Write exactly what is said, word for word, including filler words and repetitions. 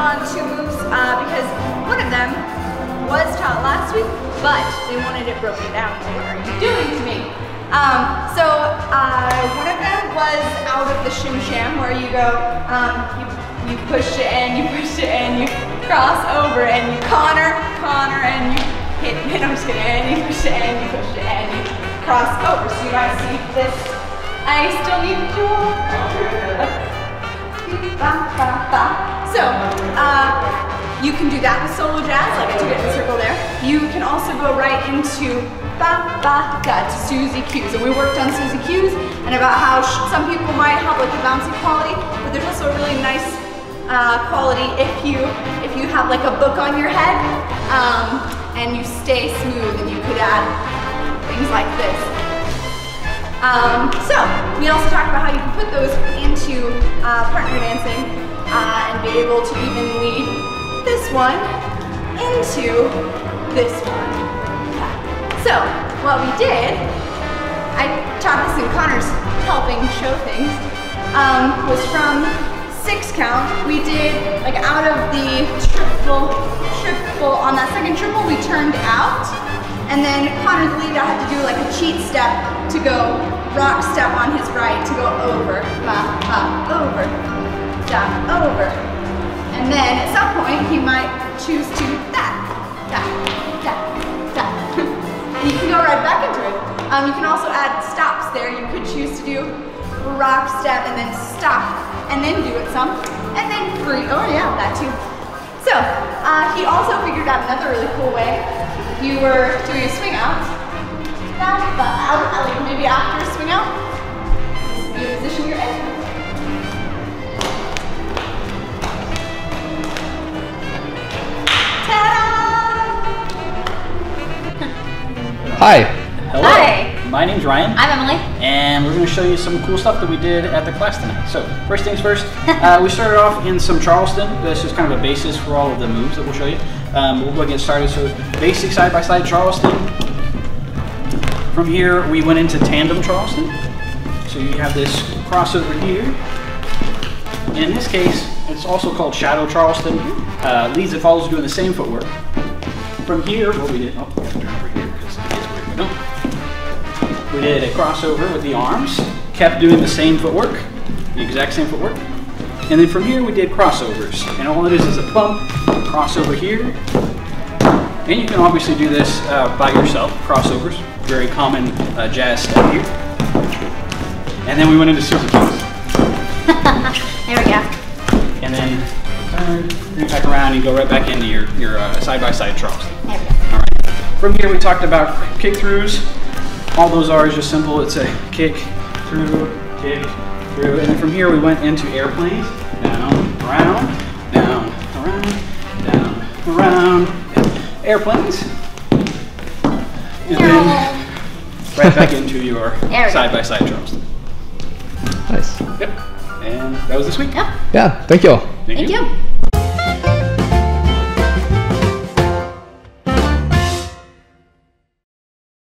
on two moves uh, because one of them was taught last week, but they wanted it broken down. So what are you doing to me? Um, so uh, one of them was out of the shim sham where you go, um, you, you push it and you push it and you cross over and you corner, corner and you hit, hit, I'm just kidding, and you push it and you push it and you cross over. So you guys see this. I still need to do So, uh, you can do that with solo jazz, like I took it in the circle there. You can also go right into ba ba ga to Suzy Q's, and we worked on Suzy Q's and about how sh some people might have like the bouncy quality, but there's also a really nice uh, quality if you if you have like a book on your head um, and you stay smooth, and you could add things like this. Um, so, we also talked about how you can put those into uh, partner dancing uh, and be able to even lead this one into this one. So, what we did, I taught this in Connor's helping show things, um, was from six count. We did, like out of the triple, triple, on that second triple we turned out. And then Connor, the lead, I had to do like a cheat step to go rock step on his right to go over, ba, ba, over, da, over. And then at some point he might choose to da, da, da, da. And you can go right back into it. Um, you can also add stops there. You could choose to do rock step and then stop and then do it some and then free. Oh yeah, that too. So uh, he also figured out another really cool way. You were doing a swing out, but out, like maybe after a swing out, this is the position you're in. Ta-da! Hi. Hello. Hi. My name's Ryan. I'm Emily. And we're going to show you some cool stuff that we did at the class tonight. So, first things first, uh, we started off in some Charleston. This is kind of a basis for all of the moves that we'll show you. Um, we'll go get started. So, basic side-by-side Charleston. From here, we went into tandem Charleston. So you have this crossover here. In this case, it's also called shadow Charleston. Uh, leads and follows doing the same footwork. From here, what we did, oh, we have to turn over here because it is where we don't. We did a crossover with the arms, kept doing the same footwork, the exact same footwork. And then from here, we did crossovers. And all it is is a bump, crossover here. And you can obviously do this uh, by yourself, crossovers. Very common uh, jazz step here. And then we went into Suzy Q's. There we go. And then turn, bring it back around and go right back into your your uh, side-by-side Charleston. There we go. All right. From here we talked about kick throughs. All those are is just simple. It's a kick, through, kick, through. And then from here we went into airplanes. Down, around, down, around, down, around. Airplanes. And then right back into your side-by-side Charleston. Nice. Yep. And that was this week. Yep. Yeah, thank you all. Thank, Thank you. you.